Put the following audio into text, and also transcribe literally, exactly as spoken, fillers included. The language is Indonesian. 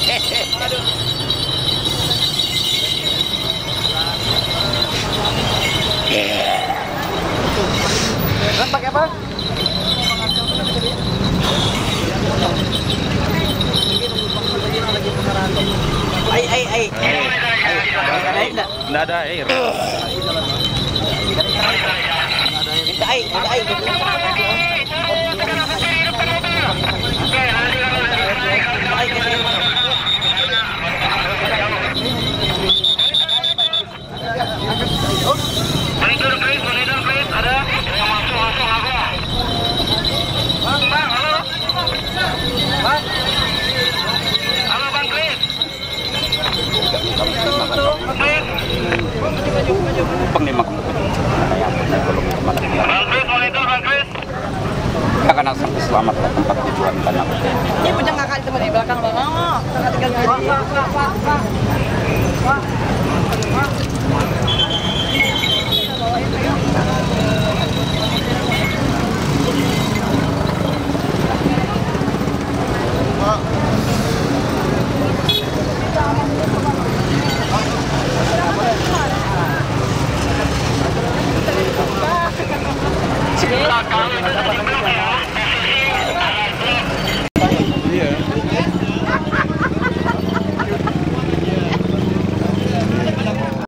Kan pakai apa? Ai ai ai. Nggak ada air. Minta air, minta air. Monitor please, monitor please, ada yang masuk masuk aku. Bang, bang, halo. Bang. Halo Bang Chris. Panglima. Bang Chris, monitor Bang Chris. Kita akan sampai selamat ke tempat tujuan tanah. Ini punya kakak teman di belakang bang. Oh, kakak tinggal di sini.